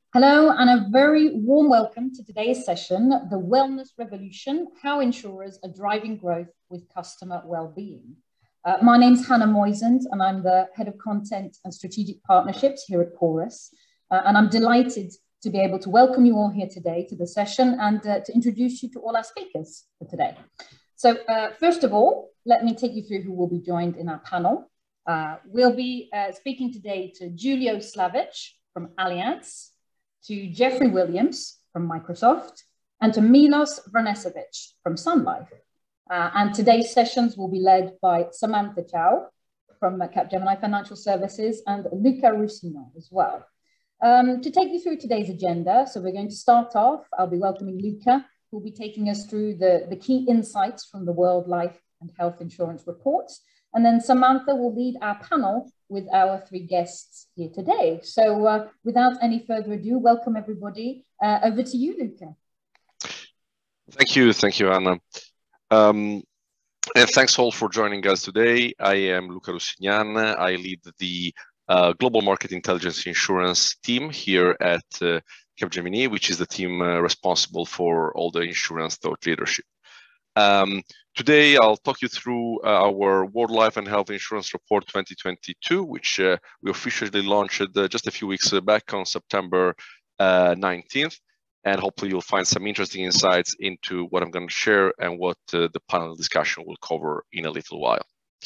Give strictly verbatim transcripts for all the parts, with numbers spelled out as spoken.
Hello, and a very warm welcome to today's session, The Wellness Revolution, How Insurers Are Driving Growth with Customer Wellbeing. Uh, my name's Hannah Moisand, and I'm the Head of Content and Strategic Partnerships here at Qorus. Uh, and I'm delighted to be able to welcome you all here today to the session and uh, to introduce you to all our speakers for today. So uh, first of all, let me take you through who will be joined in our panel. Uh, we'll be uh, speaking today to Julio Slavic from Allianz, to Jeffrey Williams from Microsoft, and to Milos Vranesevic from Sun Life. Uh, and today's sessions will be led by Samantha Chow from uh, Capgemini Financial Services and Luca Rusino as well. Um, to take you through today's agenda, so we're going to start off, I'll be welcoming Luca, who will be taking us through the, the key insights from the World Life and Health Insurance reports. And then Samantha will lead our panel with our three guests here today. So uh, without any further ado, welcome everybody. Uh, over to you, Luca. Thank you, thank you, Anna. Um, and thanks all for joining us today. I am Luca Russignan. I lead the uh, Global Market Intelligence Insurance team here at uh, Capgemini, which is the team uh, responsible for all the insurance thought leadership. Um, today, I'll talk you through uh, our World Life and Health Insurance Report twenty twenty-two, which uh, we officially launched uh, just a few weeks back on September uh, nineteenth. And hopefully you'll find some interesting insights into what I'm going to share and what uh, the panel discussion will cover in a little while.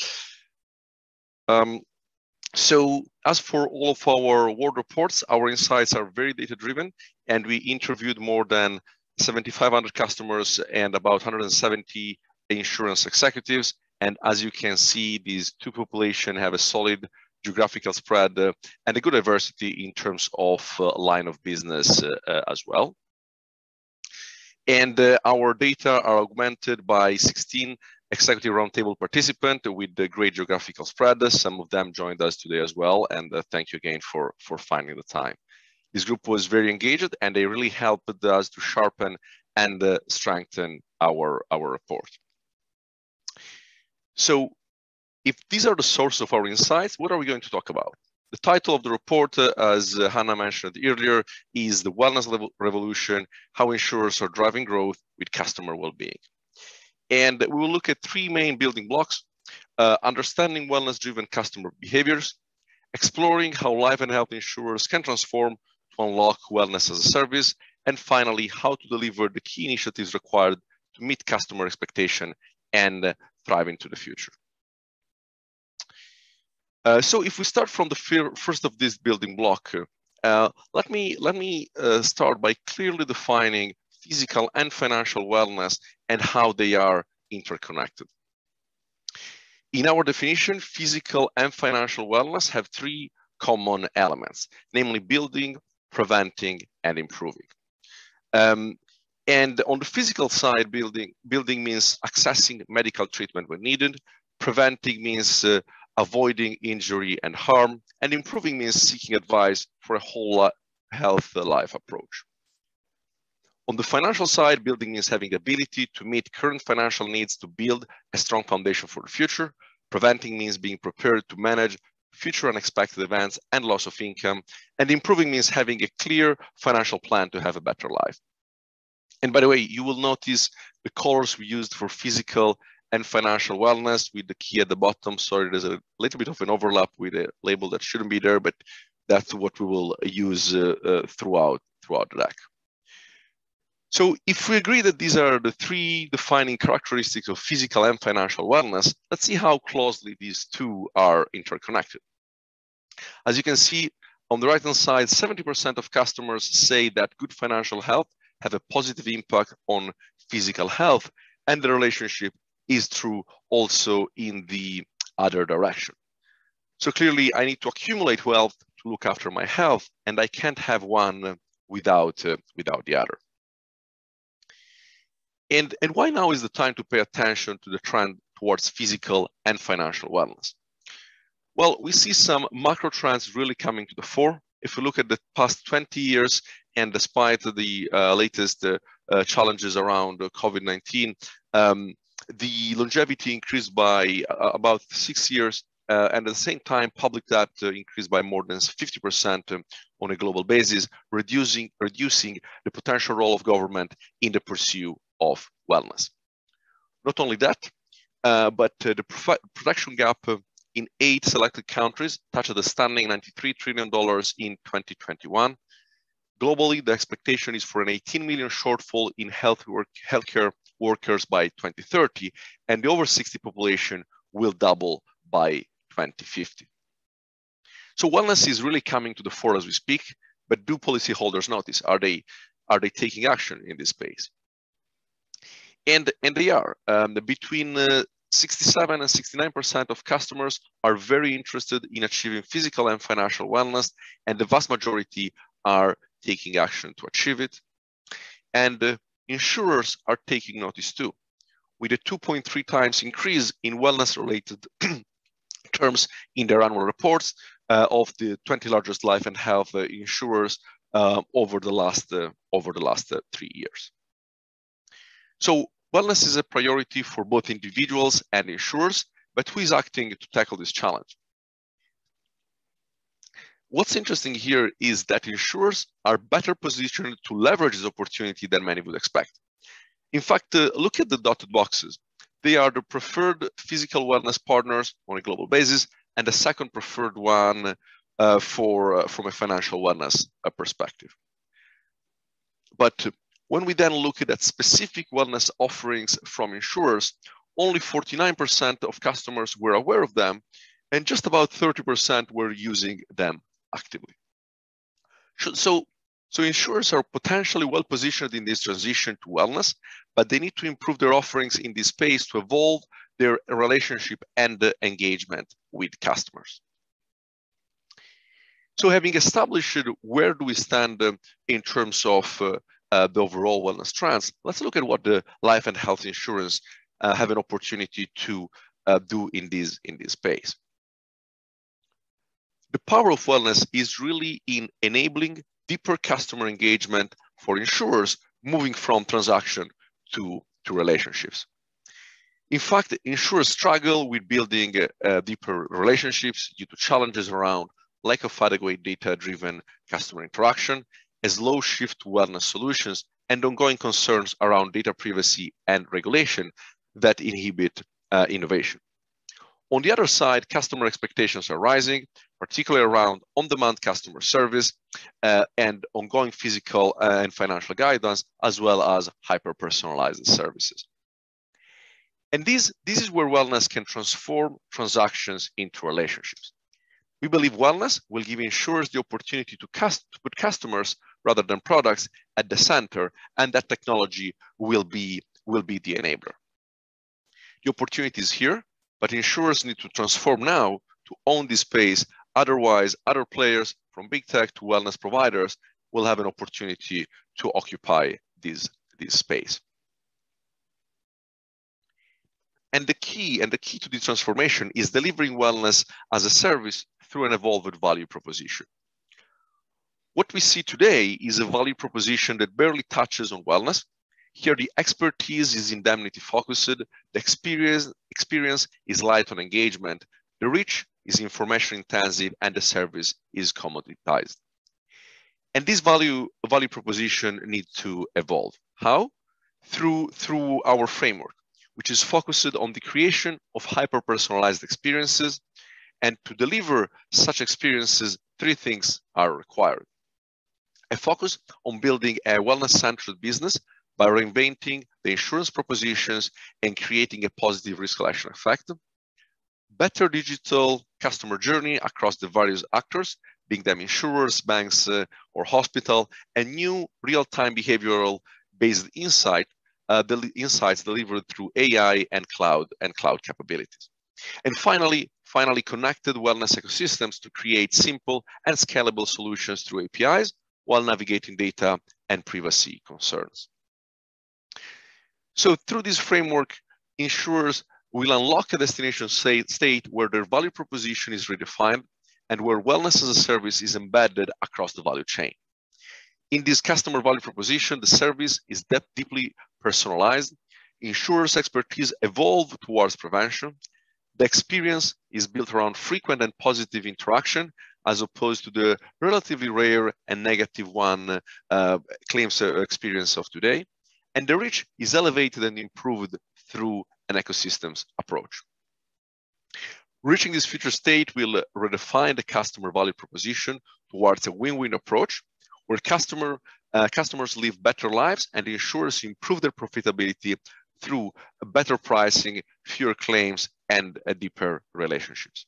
Um, so as for all of our world reports, our insights are very data-driven, and we interviewed more than seventy-five hundred customers and about one hundred seventy insurance executives. And as you can see, these two populations have a solid geographical spread uh, and a good diversity in terms of uh, line of business uh, uh, as well. And uh, our data are augmented by sixteen executive roundtable participants with the great geographical spread. Some of them joined us today as well. And uh, thank you again for, for finding the time. This group was very engaged, and they really helped us to sharpen and uh, strengthen our, our report. So if these are the source of our insights, what are we going to talk about? The title of the report, uh, as uh, Hannah mentioned earlier, is The Wellness Revolution, How Insurers Are Driving Growth with Customer Wellbeing. And we will look at three main building blocks: uh, understanding wellness-driven customer behaviors, exploring how life and health insurers can transform to unlock wellness as a service, and finally, how to deliver the key initiatives required to meet customer expectation and uh, thrive into the future. Uh, so if we start from the first of this building block, uh, let me, let me uh, start by clearly defining physical and financial wellness and how they are interconnected. In our definition, physical and financial wellness have three common elements, namely building, preventing, and improving. Um, and on the physical side, building, building means accessing medical treatment when needed. Preventing means uh, avoiding injury and harm. And improving means seeking advice for a whole health life approach. On the financial side, building means having the ability to meet current financial needs to build a strong foundation for the future. Preventing means being prepared to manage future unexpected events and loss of income. And improving means having a clear financial plan to have a better life. And by the way, you will notice the colors we used for physical and financial wellness with the key at the bottom. Sorry, there's a little bit of an overlap with a label that shouldn't be there, but that's what we will use uh, uh, throughout, throughout the deck. So if we agree that these are the three defining characteristics of physical and financial wellness, let's see how closely these two are interconnected. As you can see on the right-hand side, seventy percent of customers say that good financial health have a positive impact on physical health, and the relationship is true also in the other direction. So clearly, I need to accumulate wealth to look after my health, and I can't have one without, uh, without the other. And, and why now is the time to pay attention to the trend towards physical and financial wellness? Well, we see some macro trends really coming to the fore. If we look at the past twenty years, and despite the uh, latest uh, uh, challenges around uh, COVID nineteen, um, the longevity increased by uh, about six years uh, and at the same time, public debt uh, increased by more than fifty percent um, on a global basis, reducing, reducing the potential role of government in the pursuit of wellness. Not only that, uh, but uh, the prof production gap uh, in eight selected countries touched a stunning ninety-three trillion dollars in twenty twenty-one. Globally, the expectation is for an eighteen million shortfall in health work, healthcare workers by twenty thirty, and the over sixty population will double by twenty fifty. So wellness is really coming to the fore as we speak, but do policyholders notice? Are they, are they taking action in this space? And, and they are. Um, between uh, sixty-seven and sixty-nine percent of customers are very interested in achieving physical and financial wellness, and the vast majority are taking action to achieve it. And uh, insurers are taking notice too, with a two point three times increase in wellness-related terms in their annual reports uh, of the twenty largest life and health uh, insurers uh, over the last uh, over the last uh, three years. So wellness is a priority for both individuals and insurers, but who is acting to tackle this challenge? What's interesting here is that insurers are better positioned to leverage this opportunity than many would expect. In fact, uh, look at the dotted boxes. They are the preferred physical wellness partners on a global basis, and the second preferred one uh, for uh, from a financial wellness uh, perspective. But when we then look at specific wellness offerings from insurers, only forty-nine percent of customers were aware of them, and just about thirty percent were using them actively. So, so insurers are potentially well positioned in this transition to wellness, but they need to improve their offerings in this space to evolve their relationship and the engagement with customers. So having established where do we stand uh, in terms of uh, uh, the overall wellness trends, let's look at what the life and health insurance uh, have an opportunity to uh, do in this, in this space. The power of wellness is really in enabling deeper customer engagement for insurers, moving from transaction to, to relationships. In fact, insurers struggle with building uh, deeper relationships due to challenges around lack of adequate data-driven customer interaction, a slow shift to wellness solutions, and ongoing concerns around data privacy and regulation that inhibit uh, innovation. On the other side, customer expectations are rising, particularly around on-demand customer service uh, and ongoing physical and financial guidance, as well as hyper-personalized services. And this, this is where wellness can transform transactions into relationships. We believe wellness will give insurers the opportunity to, cast, to put customers rather than products at the center, and that technology will be, will be the enabler. The opportunity is here, but insurers need to transform now to own this space. Otherwise, other players from big tech to wellness providers will have an opportunity to occupy this, this space. And the key, and the key to this transformation is delivering wellness as a service through an evolved value proposition. What we see today is a value proposition that barely touches on wellness. Here, the expertise is indemnity focused, the experience, experience is light on engagement, the reach is information intensive, and the service is commoditized. And this value, value proposition needs to evolve. How? Through, through our framework, which is focused on the creation of hyper-personalized experiences. And to deliver such experiences, three things are required. A focus on building a wellness-centric business by reinventing the insurance propositions and creating a positive risk selection effect. Better digital customer journey across the various actors, being them insurers, banks, uh, or hospital, and new real-time behavioral-based insight, uh, the insights delivered through A I and cloud and cloud capabilities. And finally, finally connected wellness ecosystems to create simple and scalable solutions through A P Is while navigating data and privacy concerns. So through this framework, insurers will unlock a destination state where their value proposition is redefined and where wellness as a service is embedded across the value chain. In this customer value proposition, the service is deeply personalized. Insurers' expertise evolve towards prevention. The experience is built around frequent and positive interaction, as opposed to the relatively rare and negative one uh, claims experience of today. And the reach is elevated and improved through an ecosystems approach. Reaching this future state will redefine the customer value proposition towards a win-win approach, where customer, uh, customers live better lives and insurers improve their profitability through better pricing, fewer claims, and uh, deeper relationships.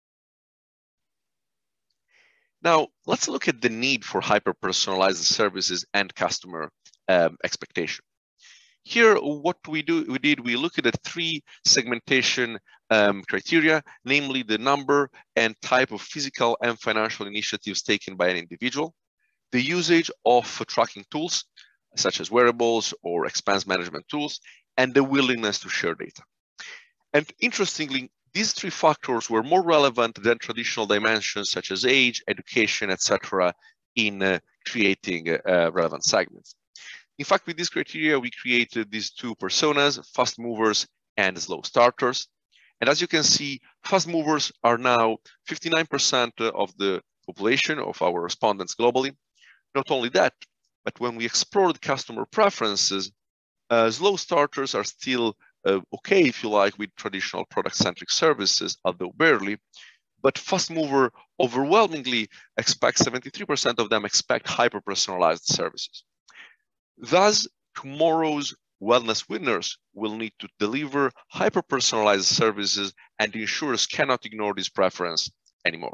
Now, let's look at the need for hyper-personalized services and customer um, expectation. Here, what we do, we did, we looked at three segmentation um, criteria, namely the number and type of physical and financial initiatives taken by an individual, the usage of tracking tools, such as wearables or expense management tools, and the willingness to share data. And interestingly, these three factors were more relevant than traditional dimensions such as age, education, et cetera, in uh, creating uh, relevant segments. In fact, with this criteria, we created these two personas, fast movers and slow starters. And as you can see, fast movers are now fifty-nine percent of the population of our respondents globally. Not only that, but when we explored customer preferences, uh, slow starters are still uh, okay, if you like, with traditional product-centric services, although barely. But fast mover overwhelmingly expect, seventy-three percent of them expect hyper-personalized services. Thus, tomorrow's wellness winners will need to deliver hyper-personalized services, and insurers cannot ignore this preference anymore.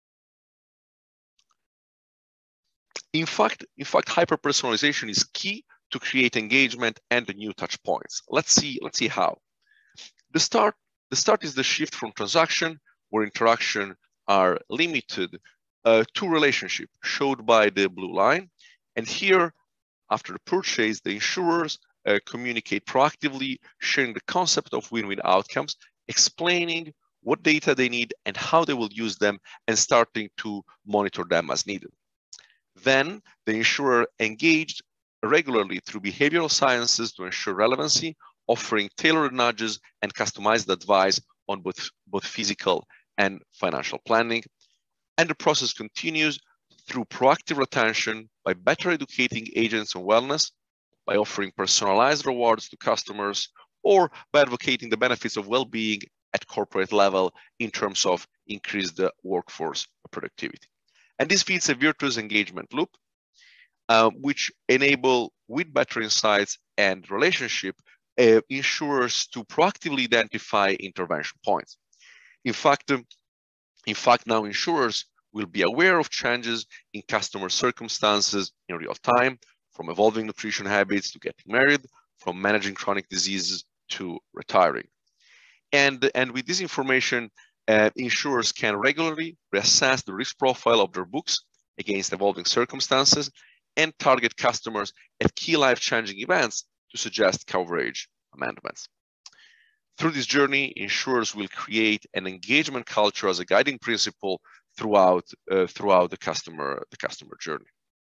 In fact, in fact, hyper-personalization is key to create engagement and new touch points. Let's see, let's see how. The start, the start is the shift from transaction, where interaction are limited, uh, to relationship, showed by the blue line. And here, after the purchase, the insurers uh, communicate proactively, sharing the concept of win-win outcomes, explaining what data they need and how they will use them, and starting to monitor them as needed. Then the insurer engaged regularly through behavioral sciences to ensure relevancy, offering tailored nudges and customized advice on both, both physical and financial planning. And the process continues through proactive retention, by better educating agents on wellness, by offering personalized rewards to customers, or by advocating the benefits of well-being at corporate level in terms of increased workforce productivity. And this feeds a virtuous engagement loop, uh, which enable, with better insights and relationship, uh, insurers to proactively identify intervention points. In fact, um, in fact, now insurers will be aware of changes in customer circumstances in real time, from evolving nutrition habits to getting married, from managing chronic diseases to retiring. And, and with this information, uh, insurers can regularly reassess the risk profile of their books against evolving circumstances and target customers at key life-changing events to suggest coverage amendments. Through this journey, insurers will create an engagement culture as a guiding principle throughout, uh, throughout the, customer, the customer journey.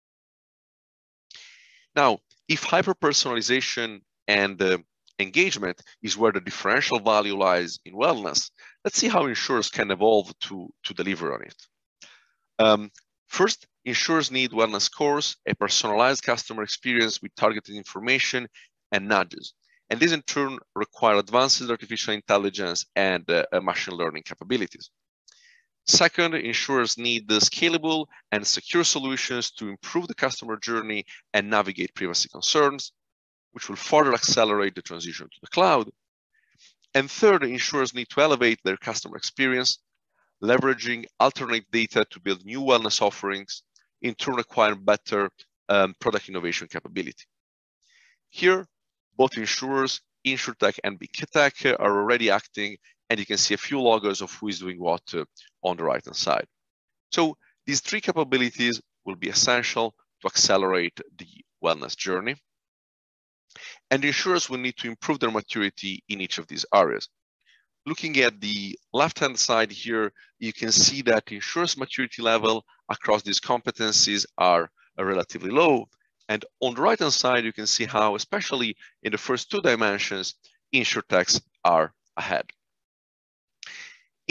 Now, if hyper-personalization and uh, engagement is where the differential value lies in wellness, let's see how insurers can evolve to, to deliver on it. Um, first, insurers need wellness scores, a personalized customer experience with targeted information and nudges. And these in turn require advanced artificial intelligence and uh, machine learning capabilities. Second, insurers need the scalable and secure solutions to improve the customer journey and navigate privacy concerns, which will further accelerate the transition to the cloud. And third, insurers need to elevate their customer experience, leveraging alternate data to build new wellness offerings, in turn requiring better um, product innovation capability. Here, both insurers, InsurTech and Big Tech are already acting, and you can see a few logos of who is doing what uh, on the right-hand side. So these three capabilities will be essential to accelerate the wellness journey. And insurers will need to improve their maturity in each of these areas. Looking at the left-hand side here, you can see that insurers' maturity level across these competencies are relatively low. And on the right-hand side, you can see how, especially in the first two dimensions, InsurTechs are ahead.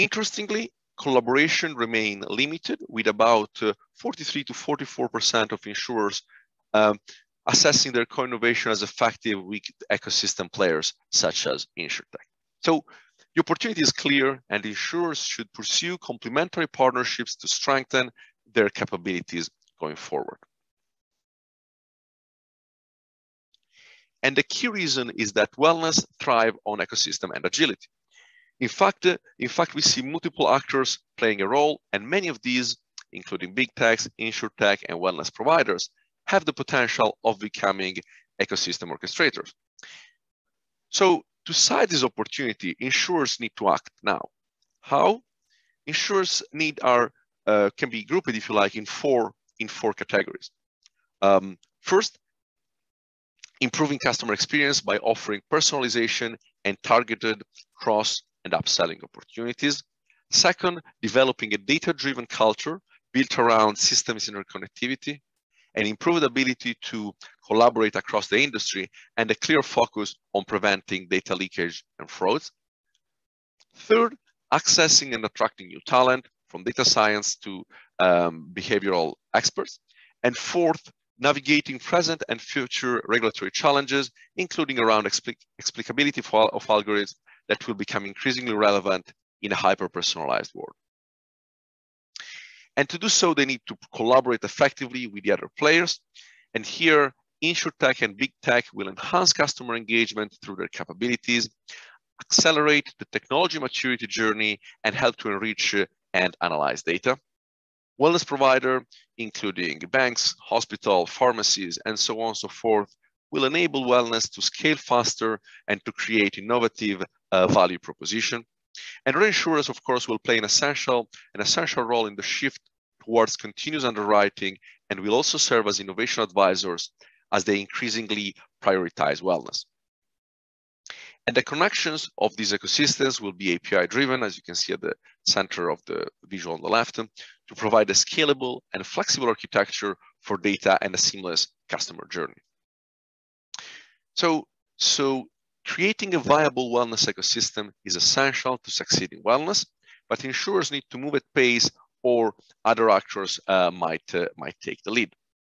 Interestingly, collaboration remain limited, with about uh, forty-three to forty-four percent of insurers um, assessing their co-innovation as effective with ecosystem players such as InsurTech. So the opportunity is clear, and insurers should pursue complementary partnerships to strengthen their capabilities going forward. And the key reason is that wellness thrives on ecosystem and agility. In fact, in fact, we see multiple actors playing a role, and many of these, including big techs, insurtech, and wellness providers, have the potential of becoming ecosystem orchestrators. So to seize this opportunity, insurers need to act now. How? Insurers need are uh, can be grouped, if you like, in four in four categories. Um, first, improving customer experience by offering personalization and targeted cross and upselling opportunities. Second, developing a data-driven culture built around systems interconnectivity and improved ability to collaborate across the industry, and a clear focus on preventing data leakage and frauds. Third, accessing and attracting new talent, from data science to um, behavioral experts. And fourth, navigating present and future regulatory challenges, including around explic explicability of algorithms that will become increasingly relevant in a hyper-personalized world. And to do so, they need to collaborate effectively with the other players. And here, InsurTech and Big Tech will enhance customer engagement through their capabilities, accelerate the technology maturity journey, and help to enrich and analyze data. Wellness provider, including banks, hospitals, pharmacies, and so on and so forth, will enable wellness to scale faster and to create innovative uh, value proposition. And reinsurers, of course, will play an essential, an essential role in the shift towards continuous underwriting, and will also serve as innovation advisors as they increasingly prioritize wellness. And the connections of these ecosystems will be A P I-driven, as you can see at the center of the visual on the left, to provide a scalable and flexible architecture for data and a seamless customer journey. So, so creating a viable wellness ecosystem is essential to succeed in wellness, but insurers need to move at pace, or other actors uh, might, uh, might take the lead.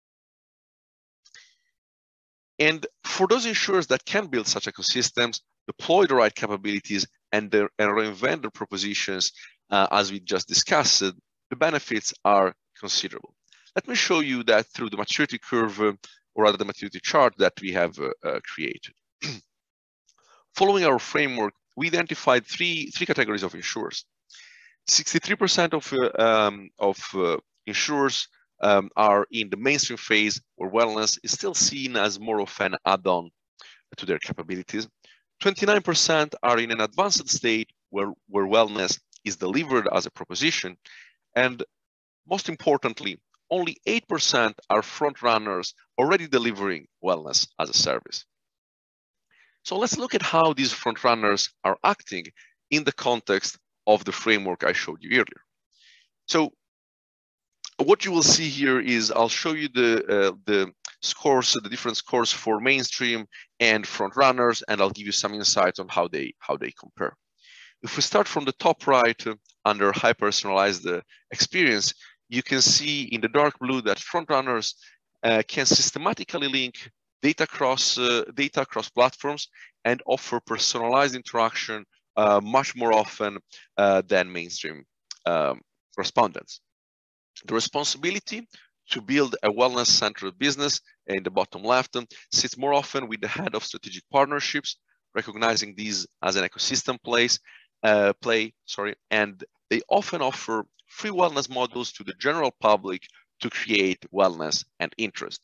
And for those insurers that can build such ecosystems, deploy the right capabilities, and, their, and reinvent their propositions, uh, as we just discussed, uh, the benefits are considerable. Let me show you that through the maturity curve, uh, or rather the maturity chart that we have uh, uh, created. Following our framework, we identified three, three categories of insurers. sixty-three percent of, uh, um, of uh, insurers um, are in the mainstream phase, where wellness is still seen as more of an add-on to their capabilities. twenty-nine percent are in an advanced state, where, where wellness is delivered as a proposition. And most importantly, only eight percent are front runners already delivering wellness as a service. So let's look at how these front runners are acting in the context of the framework I showed you earlier. So what you will see here is I'll show you the, uh, the scores, the different scores for mainstream and front runners, and I'll give you some insights on how they, how they compare. If we start from the top right, uh, under high personalized uh, experience, you can see in the dark blue that front runners uh, can systematically link data across, uh, data across platforms and offer personalized interaction uh, much more often uh, than mainstream um, respondents. The responsibility to build a wellness-centered business in the bottom left sits more often with the head of strategic partnerships, recognizing these as an ecosystem place, uh, play, sorry, and they often offer free wellness models to the general public to create wellness and interest.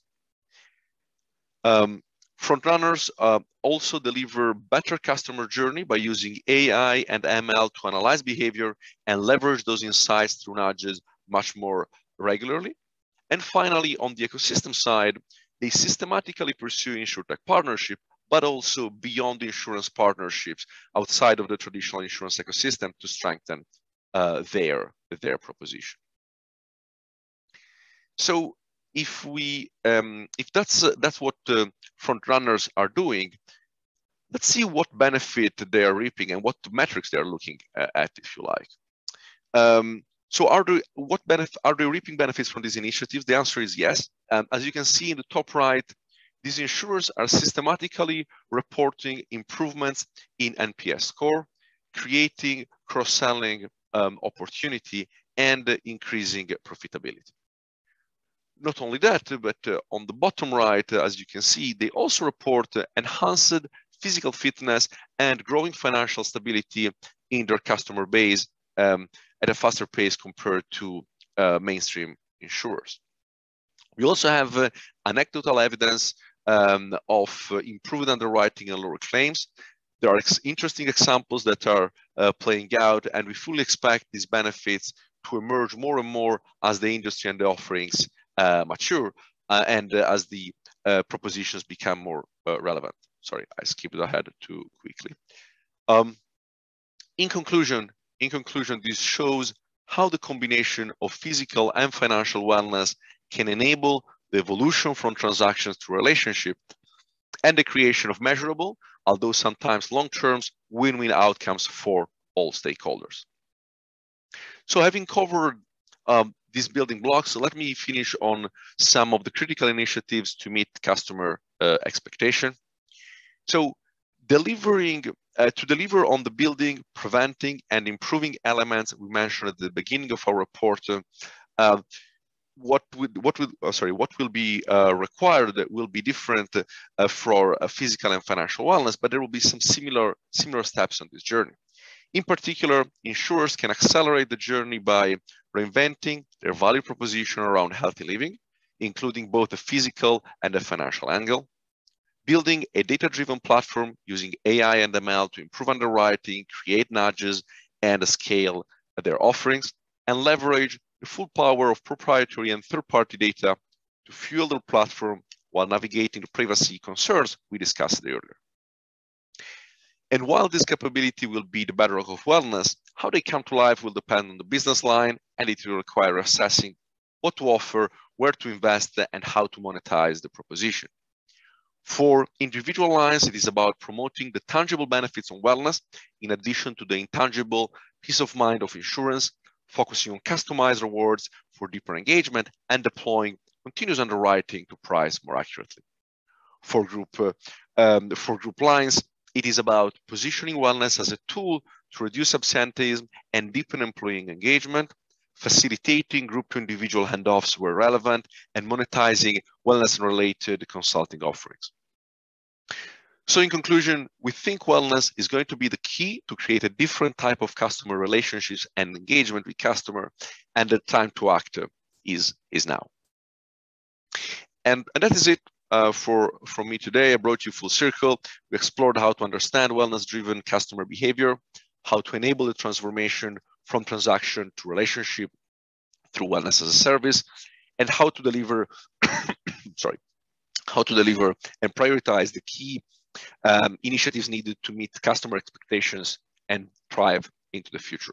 Um, Frontrunners uh, also deliver better customer journey by using A I and M L to analyze behavior and leverage those insights through nudges much more regularly. And finally, on the ecosystem side, they systematically pursue insurtech partnership, but also beyond the insurance partnerships outside of the traditional insurance ecosystem to strengthen uh, their, their proposition. So if we, um, if that's uh, that's what uh, front runners are doing, let's see what benefit they are reaping and what metrics they are looking at, if you like. Um, so are they, what benefit, are they reaping benefits from these initiatives? The answer is yes. Um, as you can see in the top right, these insurers are systematically reporting improvements in N P S score, creating cross-selling um, opportunity and uh, increasing profitability. Not only that, but uh, on the bottom right, uh, as you can see, they also report uh, enhanced physical fitness and growing financial stability in their customer base um, at a faster pace compared to uh, mainstream insurers. We also have uh, anecdotal evidence um, of uh, improved underwriting and lower claims. There are ex interesting examples that are uh, playing out, and we fully expect these benefits to emerge more and more as the industry and the offerings uh, mature uh, and uh, as the uh, propositions become more uh, relevant. Sorry, I skipped ahead too quickly. Um, in conclusion, in conclusion, this shows how the combination of physical and financial wellness can enable the evolution from transactions to relationship and the creation of measurable, although sometimes long-term, win-win outcomes for all stakeholders. So having covered um, these building blocks, so let me finish on some of the critical initiatives to meet customer uh, expectation. So delivering, uh, to deliver on the building, preventing, and improving elements we mentioned at the beginning of our report, uh, what would what would oh, sorry what will be uh, required will be different uh, for uh, physical and financial wellness, but there will be some similar similar steps on this journey. In particular, insurers can accelerate the journey by reinventing their value proposition around healthy living, including both a physical and a financial angle, building a data-driven platform using A I and M L to improve underwriting, create nudges, and scale their offerings, and leverage the full power of proprietary and third-party data to fuel their platform while navigating the privacy concerns we discussed earlier. And while this capability will be the bedrock of wellness, how they come to life will depend on the business line, and it will require assessing what to offer, where to invest, and how to monetize the proposition. For individual lines, it is about promoting the tangible benefits on wellness, in addition to the intangible peace of mind of insurance, focusing on customized rewards for deeper engagement and deploying continuous underwriting to price more accurately. For group, uh, um, for group lines, it is about positioning wellness as a tool to reduce absenteeism and deepen employee engagement, facilitating group to individual handoffs where relevant, and monetizing wellness-related consulting offerings. So in conclusion, we think wellness is going to be the key to create a different type of customer relationships and engagement with customer, and the time to act is, is now. And, and that is it uh, for, from me today. I brought you full circle. We explored how to understand wellness-driven customer behavior, how to enable the transformation from transaction to relationship through wellness as a service, and how to deliver, sorry, how to deliver and prioritize the key um, initiatives needed to meet customer expectations and thrive into the future.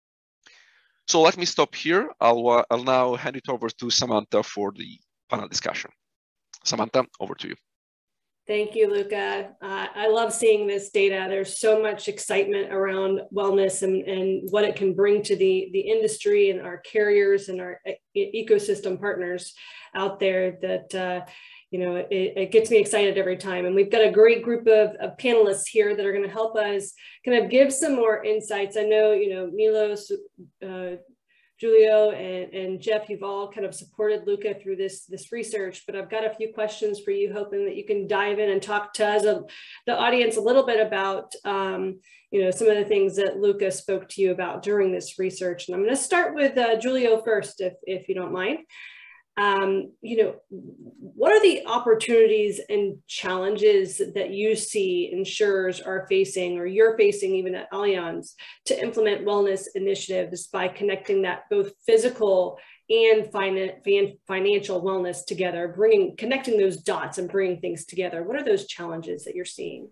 So let me stop here. I'll, uh, I'll now hand it over to Samantha for the panel discussion. Samantha, over to you. Thank you, Luca. Uh, I love seeing this data. There's so much excitement around wellness and, and what it can bring to the, the industry and our carriers and our e ecosystem partners out there that, uh, you know, it, it gets me excited every time. And we've got a great group of, of panelists here that are going to help us kind of give some more insights. I know, you know, Milos, uh, Giulio and, and Jeff, you've all kind of supported Luca through this, this research, but I've got a few questions for you, hoping that you can dive in and talk to us, uh, the audience, a little bit about, um, you know, some of the things that Luca spoke to you about during this research. And I'm going to start with uh, Giulio first, if, if you don't mind. Um, you know, what are the opportunities and challenges that you see insurers are facing, or you're facing even at Allianz, to implement wellness initiatives by connecting that both physical and finan financial wellness together, bringing, connecting those dots and bringing things together? What are those challenges that you're seeing?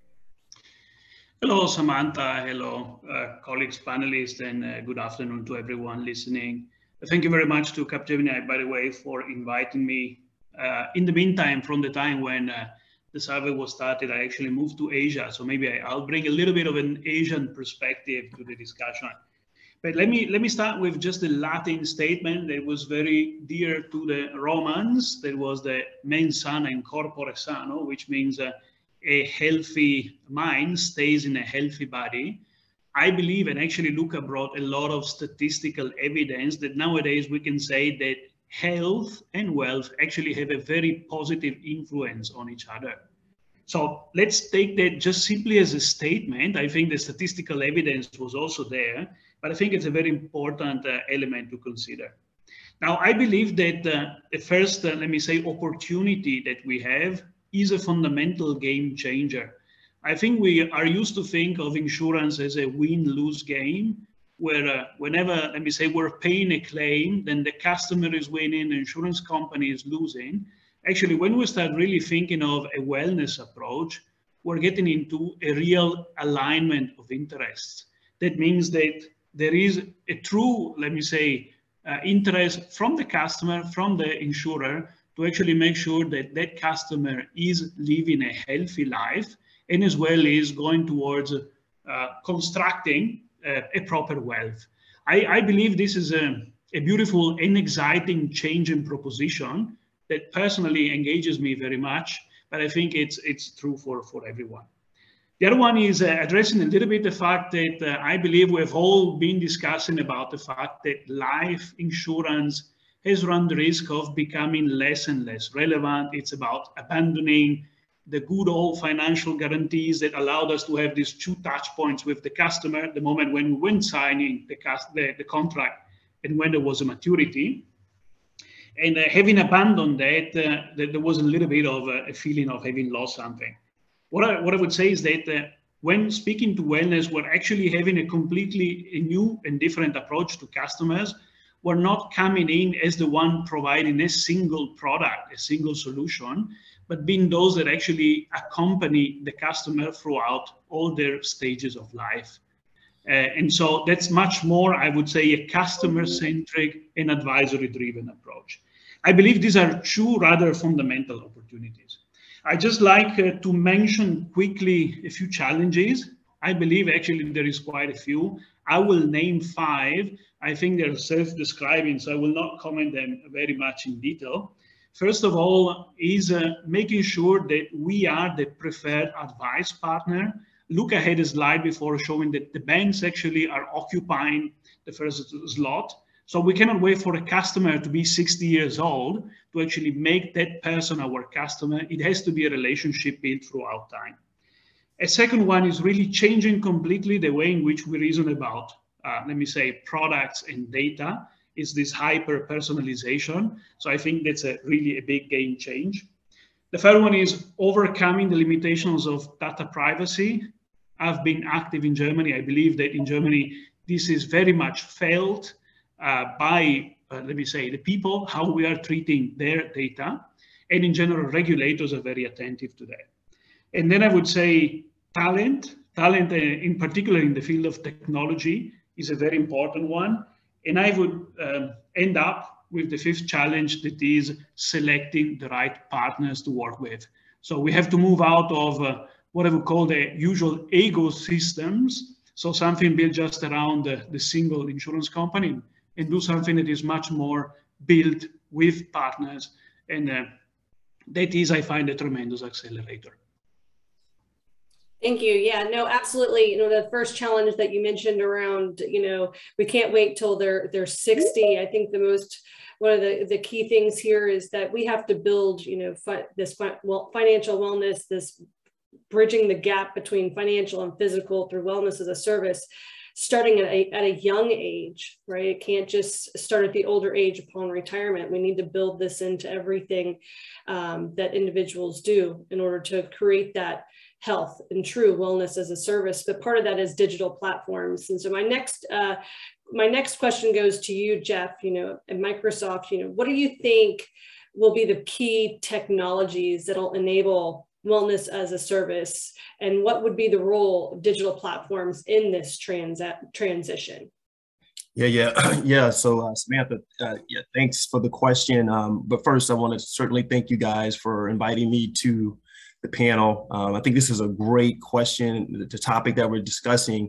Hello, Samantha. Hello, uh, colleagues, panelists, and uh, good afternoon to everyone listening. Thank you very much to Capgemini, by the way, for inviting me. Uh, in the meantime, from the time when uh, the survey was started, I actually moved to Asia. So maybe I, I'll bring a little bit of an Asian perspective to the discussion. But let me let me start with just the Latin statement that was very dear to the Romans. That was the mens sana in corpore sano, which means uh, a healthy mind stays in a healthy body. I believe, and actually Luca brought a lot of statistical evidence that nowadays we can say that health and wealth actually have a very positive influence on each other. So let's take that just simply as a statement. I think the statistical evidence was also there, but I think it's a very important uh, element to consider. Now, I believe that uh, the first, uh, let me say, opportunity that we have is a fundamental game changer. I think we are used to think of insurance as a win-lose game, where uh, whenever, let me say, we're paying a claim, then the customer is winning, the insurance company is losing. Actually, when we start really thinking of a wellness approach, we're getting into a real alignment of interests. That means that there is a true, let me say, uh, interest from the customer, from the insurer, to actually make sure that that customer is living a healthy life, and as well is going towards uh, constructing uh, a proper wealth. I, I believe this is a, a beautiful and exciting change in proposition that personally engages me very much, but I think it's, it's true for, for everyone. The other one is uh, addressing a little bit the fact that uh, I believe we've all been discussing about the fact that life insurance has run the risk of becoming less and less relevant. It's about abandoning the good old financial guarantees that allowed us to have these two touch points with the customer, the moment when we went signing the, the, the contract and when there was a maturity. And uh, having abandoned that, uh, that, there was a little bit of a, a feeling of having lost something. What I, what I would say is that uh, when speaking to wellness, we're actually having a completely a new and different approach to customers. We're not coming in as the one providing a single product, a single solution, but being those that actually accompany the customer throughout all their stages of life. Uh, and so that's much more, I would say, a customer-centric and advisory-driven approach. I believe these are two rather fundamental opportunities. I just like uh, to mention quickly a few challenges. I believe actually there is quite a few. I will name five. I think they're self-describing, so I will not comment them very much in detail. First of all is uh, making sure that we are the preferred advice partner. Luca had a slide before showing that the banks actually are occupying the first slot. So we cannot wait for a customer to be sixty years old to actually make that person our customer. It has to be a relationship built throughout time. A second one is really changing completely the way in which we reason about, uh, let me say, products and data. Is this hyper personalization. So I think that's a really a big game change. The third one is overcoming the limitations of data privacy. I've been active in Germany. I believe that in Germany, this is very much felt uh, by, uh, let me say, the people, how we are treating their data. And in general, regulators are very attentive to that. And then I would say talent. Talent, uh, in particular in the field of technology, is a very important one. And I would um, end up with the fifth challenge, that is selecting the right partners to work with. So we have to move out of uh, what I would call the usual ecosystems. So something built just around uh, the single insurance company, and do something that is much more built with partners. And uh, that is, I find, a tremendous accelerator. Thank you. Yeah, no, absolutely. You know, the first challenge that you mentioned around, you know, we can't wait till they're they're sixty. I think the most, one of the, the key things here is that we have to build, you know, fi this fi well, financial wellness, this bridging the gap between financial and physical through wellness as a service, starting at a, at a young age, right? It can't just start at the older age upon retirement. We need to build this into everything um, that individuals do in order to create that health and true wellness as a service. But part of that is digital platforms. And so my next, uh, my next question goes to you, Jeff, you know, at Microsoft, you know, what do you think will be the key technologies that'll enable wellness as a service, and what would be the role of digital platforms in this trans transition? Yeah, yeah, yeah. So uh, Samantha, uh, yeah, thanks for the question. Um, but first, I want to certainly thank you guys for inviting me to the panel. Um, I think this is a great question. The topic that we're discussing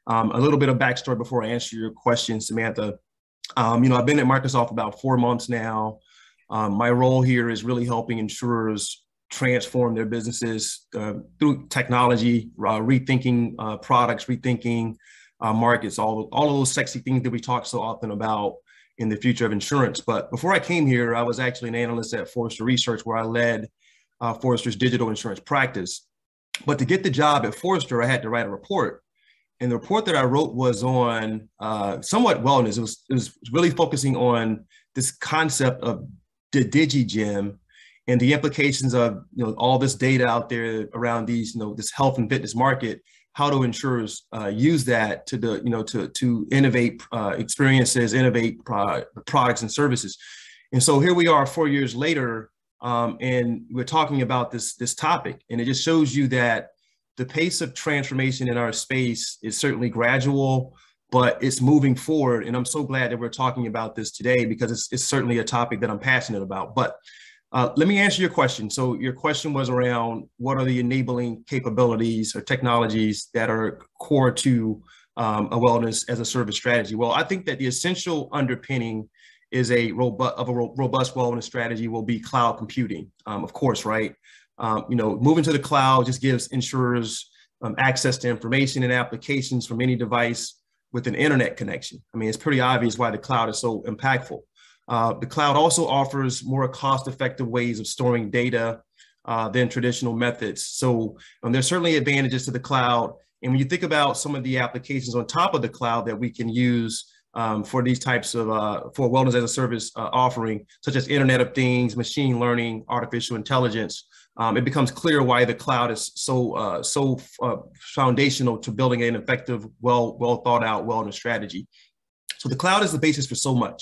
Um, a little bit of backstory before I answer your question, Samantha. Um, you know, I've been at Microsoft about four months now. Um, my role here is really helping insurers transform their businesses uh, through technology, uh, rethinking uh, products, rethinking uh, markets, all, all of those sexy things that we talk so often about in the future of insurance. But before I came here, I was actually an analyst at Forrester Research, where I led uh, Forrester's digital insurance practice. But to get the job at Forrester, I had to write a report. And the report that I wrote was on uh, somewhat wellness. It was, it was really focusing on this concept of the DigiGem and the implications of, you know, all this data out there around these, you know, this health and fitness market. How do insurers uh, use that to the, you know, to to innovate uh, experiences, innovate pro products and services? And so here we are, four years later, um, and we're talking about this this topic, and it just shows you that the pace of transformation in our space is certainly gradual, but it's moving forward. And I'm so glad that we're talking about this today, because it's, it's certainly a topic that I'm passionate about. But uh, let me answer your question. So your question was around what are the enabling capabilities or technologies that are core to um, a wellness as a service strategy? Well, I think that the essential underpinning is a robust of a ro robust wellness strategy will be cloud computing, um, of course, right? Um, you know, moving to the cloud just gives insurers um, access to information and applications from any device with an internet connection. I mean, it's pretty obvious why the cloud is so impactful. Uh, the cloud also offers more cost-effective ways of storing data uh, than traditional methods. So um, there's certainly advantages to the cloud. And when you think about some of the applications on top of the cloud that we can use um, for these types of, uh, for wellness as a service uh, offering, such as Internet of Things, machine learning, artificial intelligence, Um, it becomes clear why the cloud is so uh, so uh, foundational to building an effective, well well thought out wellness strategy. So the cloud is the basis for so much.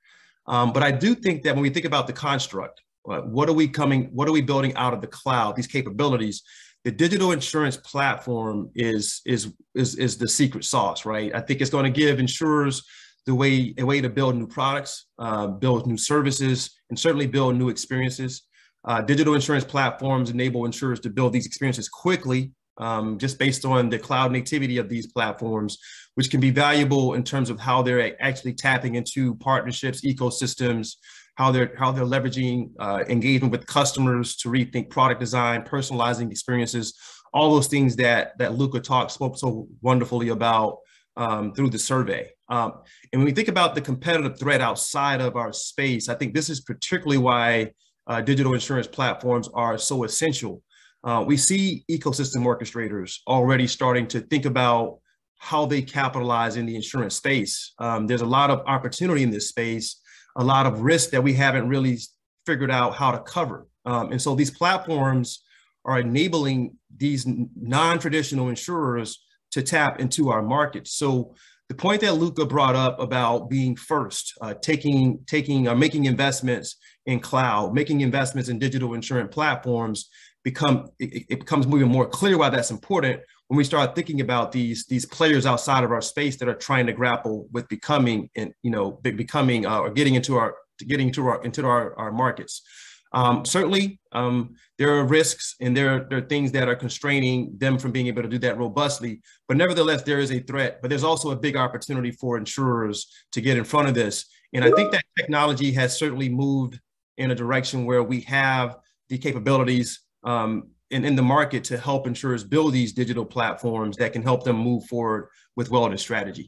Um, but I do think that when we think about the construct, uh, what are we coming, what are we building out of the cloud? These capabilities, the digital insurance platform is is is is the secret sauce, right? I think it's going to give insurers the way a way to build new products, uh, build new services, and certainly build new experiences. Uh, digital insurance platforms enable insurers to build these experiences quickly, um, just based on the cloud nativity of these platforms, which can be valuable in terms of how they're actually tapping into partnerships, ecosystems, how they're how they're leveraging uh, engagement with customers to rethink product design, personalizing experiences, all those things that that Luca talked spoke so wonderfully about um, through the survey. Um, and when we think about the competitive threat outside of our space, I think this is particularly why Uh, digital insurance platforms are so essential. Uh, we see ecosystem orchestrators already starting to think about how they capitalize in the insurance space. Um, there's a lot of opportunity in this space, a lot of risk that we haven't really figured out how to cover. Um, and so these platforms are enabling these non-traditional insurers to tap into our markets. So the point that Luca brought up about being first, uh, taking, taking, uh, making investments in cloud, making investments in digital insurance platforms, become it, it becomes moving more clear why that's important when we start thinking about these these players outside of our space that are trying to grapple with becoming and you know becoming uh, or getting into our getting into our into our, our markets. Um, certainly, um, there are risks and there, there are things that are constraining them from being able to do that robustly. But nevertheless, there is a threat. But there's also a big opportunity for insurers to get in front of this. And I think that technology has certainly moved in a direction where we have the capabilities um, in, in the market to help insurers build these digital platforms that can help them move forward with wellness strategy.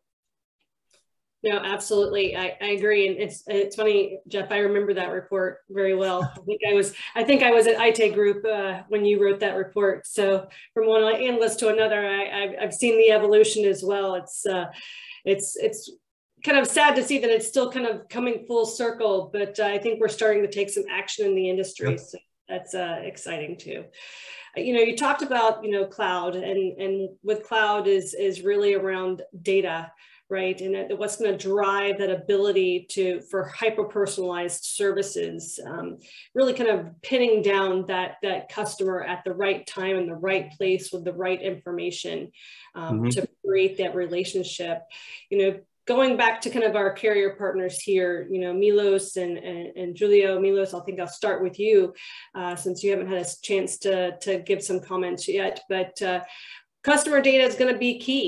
No, absolutely. I, I agree. And it's it's funny, Jeff, I remember that report very well. I think I was I think I was at I T Group uh, when you wrote that report. So from one analyst to another, I, I've, I've seen the evolution as well. It's uh, it's it's kind of sad to see that it's still kind of coming full circle, but uh, I think we're starting to take some action in the industry. Yep. So that's uh, exciting too. You know, you talked about, you know, cloud, and, and with cloud is, is really around data, right? And what's going to drive that ability to, for hyper-personalized services, um, really kind of pinning down that, that customer at the right time in the right place with the right information um, mm-hmm. to create that relationship. You know, going back to kind of our carrier partners here, you know, Milos and, and, and Julio. Milos, I think I'll start with you uh, since you haven't had a chance to, to give some comments yet, but uh, customer data is going to be key.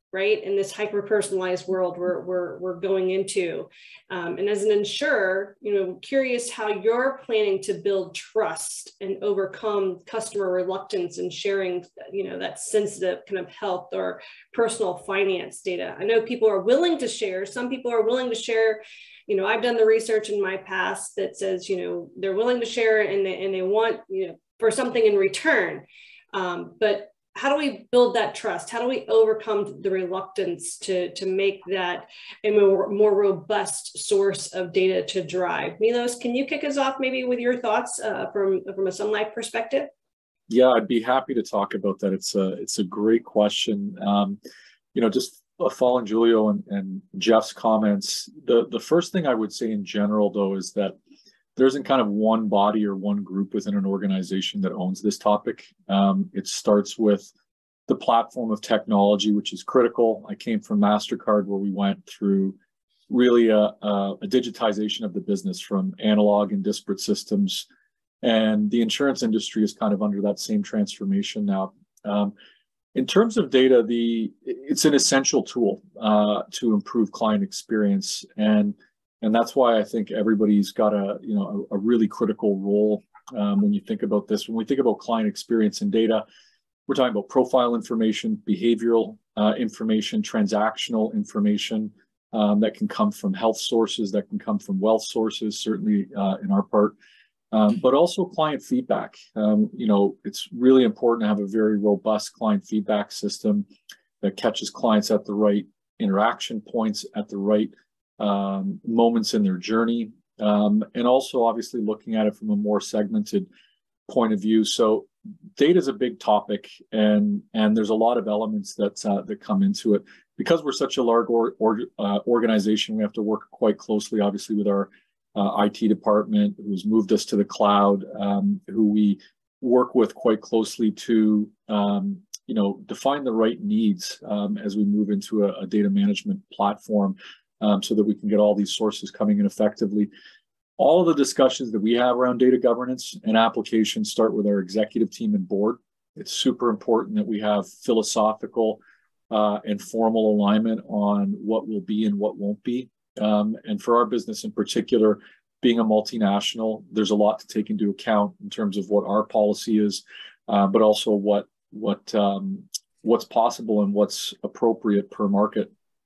right? In this hyper-personalized world we're, we're, we're going into. Um, and as an insurer, you know, curious how you're planning to build trust and overcome customer reluctance in sharing, you know, that sensitive kind of health or personal finance data. I know people are willing to share. Some people are willing to share. You know, I've done the research in my past that says, you know, they're willing to share and they, and they want, you know, for something in return. Um, but how do we build that trust? How do we overcome the reluctance to, to make that a more, more robust source of data to drive? Milos, can you kick us off maybe with your thoughts uh, from, from a Sun Life perspective? Yeah, I'd be happy to talk about that. It's a, it's a great question. Um, you know, just following Julio and, and Jeff's comments, the, the first thing I would say in general, though, is that there isn't kind of one body or one group within an organization that owns this topic. Um, it starts with the platform of technology, which is critical. I came from MasterCard, where we went through really a, a, a digitization of the business from analog and disparate systems. And the insurance industry is kind of under that same transformation now. Um, in terms of data, the it's an essential tool uh, to improve client experience. And And that's why I think everybody's got a, you know, a, a really critical role um, when you think about this. When we think about client experience and data, we're talking about profile information, behavioral uh, information, transactional information um, that can come from health sources, that can come from wealth sources, certainly uh, in our part, um, but also client feedback. Um, you know, it's really important to have a very robust client feedback system that catches clients at the right interaction points, at the right Um, moments in their journey, um, and also obviously looking at it from a more segmented point of view. So data is a big topic, and and there's a lot of elements that uh, that come into it. Because we're such a large or, or, uh, organization, we have to work quite closely, obviously, with our uh, I T department, who's moved us to the cloud, um, who we work with quite closely to um, you know define the right needs um, as we move into a, a data management platform. Um, so that we can get all these sources coming in effectively. All of the discussions that we have around data governance and application start with our executive team and board. It's super important that we have philosophical uh, and formal alignment on what will be and what won't be. Um, and for our business in particular, being a multinational, there's a lot to take into account in terms of what our policy is, uh, but also what, what, um, what's possible and what's appropriate per market.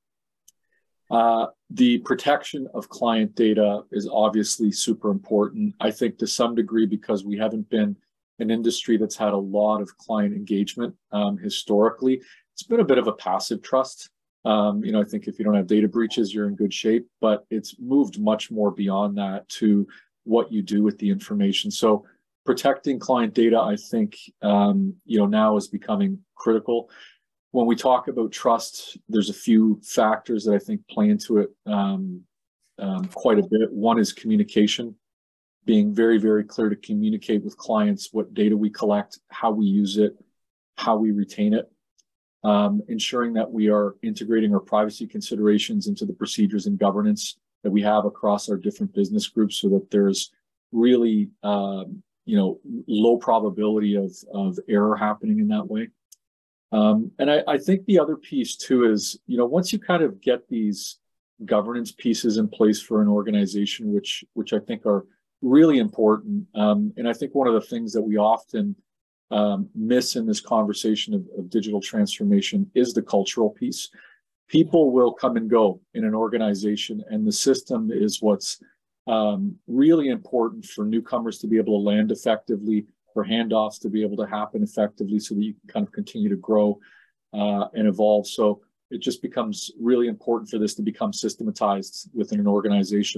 Uh, the protection of client data is obviously super important. I think to some degree, because we haven't been an industry that's had a lot of client engagement um, historically, it's been a bit of a passive trust. Um, you know, I think if you don't have data breaches, you're in good shape, but it's moved much more beyond that to what you do with the information. So protecting client data, I think, um, you know, now is becoming critical. When we talk about trust, there's a few factors that I think play into it um, um, quite a bit. One is communication, being very, very clear to communicate with clients what data we collect, how we use it, how we retain it, um, ensuring that we are integrating our privacy considerations into the procedures and governance that we have across our different business groups so that there's really, um, you know, low probability of, of error happening in that way. Um, and I, I think the other piece too is, you know, once you kind of get these governance pieces in place for an organization, which which I think are really important. Um, and I think one of the things that we often um, miss in this conversation of, of digital transformation is the cultural piece. People will come and go in an organization, and the system is what's um, really important for newcomers to be able to land effectively, for handoffs to be able to happen effectively so that you can kind of continue to grow uh, and evolve. So it just becomes really important for this to become systematized within an organization.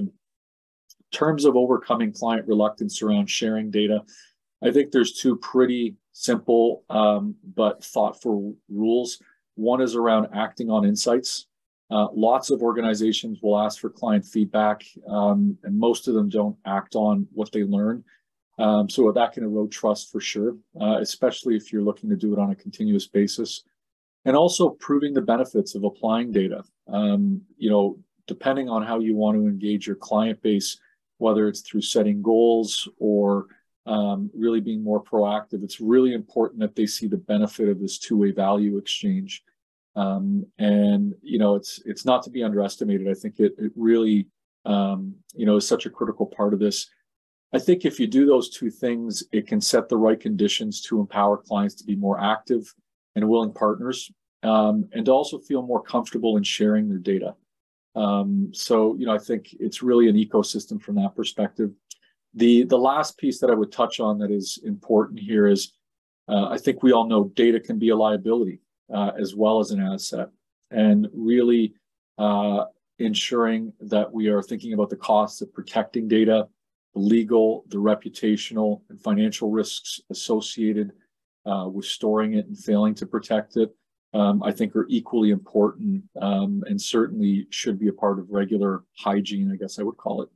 In terms of overcoming client reluctance around sharing data, I think there's two pretty simple um, but thoughtful rules. One is around acting on insights. Uh, lots of organizations will ask for client feedback, um, and most of them don't act on what they learn. Um, so that can erode trust for sure, uh, especially if you're looking to do it on a continuous basis. And also proving the benefits of applying data. Um, you know, depending on how you want to engage your client base, whether it's through setting goals or um, really being more proactive, it's really important that they see the benefit of this two-way value exchange. Um, and, you know, it's it's not to be underestimated. I think it, it really, um, you know, is such a critical part of this. I think if you do those two things, it can set the right conditions to empower clients to be more active and willing partners, um, and to also feel more comfortable in sharing their data. Um, so, you know, I think it's really an ecosystem from that perspective. The, the last piece that I would touch on that is important here is, uh, I think we all know data can be a liability uh, as well as an asset, and really uh, ensuring that we are thinking about the costs of protecting data, the legal, the reputational, and financial risks associated uh, with storing it and failing to protect it. Um, I think are equally important, um, and certainly should be a part of regular hygiene, I guess I would call it.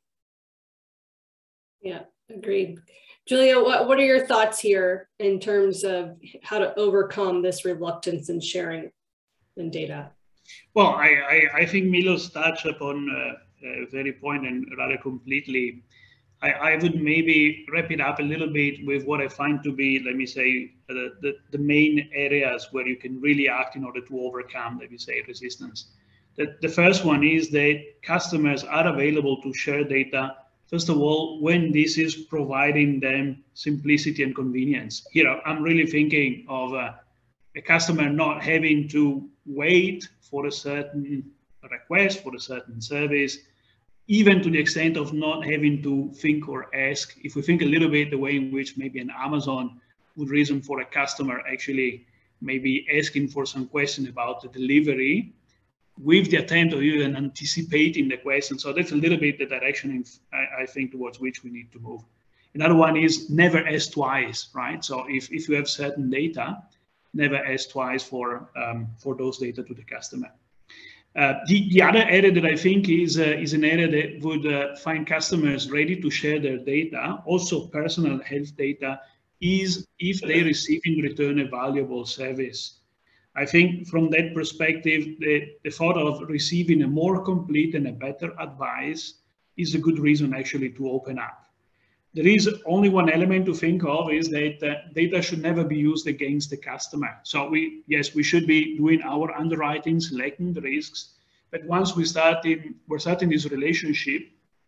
Yeah, agreed. Julia, what, what are your thoughts here in terms of how to overcome this reluctance in sharing in data? Well, I, I, I think Milos touched upon uh, a very point and rather completely. I, I would maybe wrap it up a little bit with what I find to be, let me say, the, the, the main areas where you can really act in order to overcome, let me say, resistance. The, the first one is that customers are available to share data, first of all, when this is providing them simplicity and convenience. Here, I'm really thinking of uh, a customer not having to wait for a certain request, for a certain service, even to the extent of not having to think or ask. If we think a little bit the way in which maybe an Amazon would reason for a customer actually maybe asking for some question about the delivery, with the attempt of even anticipating the question. So that's a little bit the direction I, I think towards which we need to move. Another one is never ask twice, right? So if, if you have certain data, never ask twice for, um, for those data to the customer. Uh, the, the other area that I think is, uh, is an area that would uh, find customers ready to share their data, also personal health data, is if they receive in return a valuable service. I think from that perspective, the, the thought of receiving a more complete and a better advice is a good reason actually to open up. There is only one element to think of, is that uh, data should never be used against the customer. So we, yes, we should be doing our underwriting, selecting the risks, but once we start in, we're starting this relationship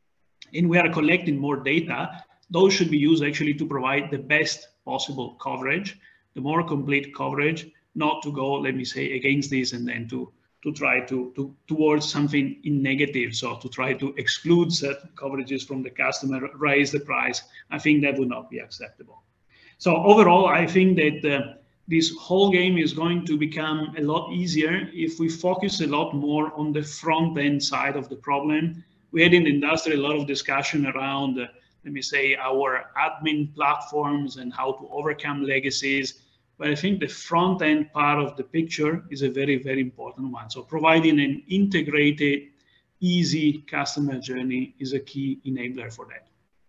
and we are collecting more data, those should be used actually to provide the best possible coverage, the more complete coverage, not to go, let me say, against this and then to to try to, to towards something in negative. So to try to exclude certain coverages from the customer, raise the price, I think that would not be acceptable. So overall, I think that uh, this whole game is going to become a lot easier if we focus a lot more on the front end side of the problem. We had in the industry a lot of discussion around, uh, let me say, our admin platforms and how to overcome legacies. But I think the front end part of the picture is a very, very important one. So providing an integrated, easy customer journey is a key enabler for that.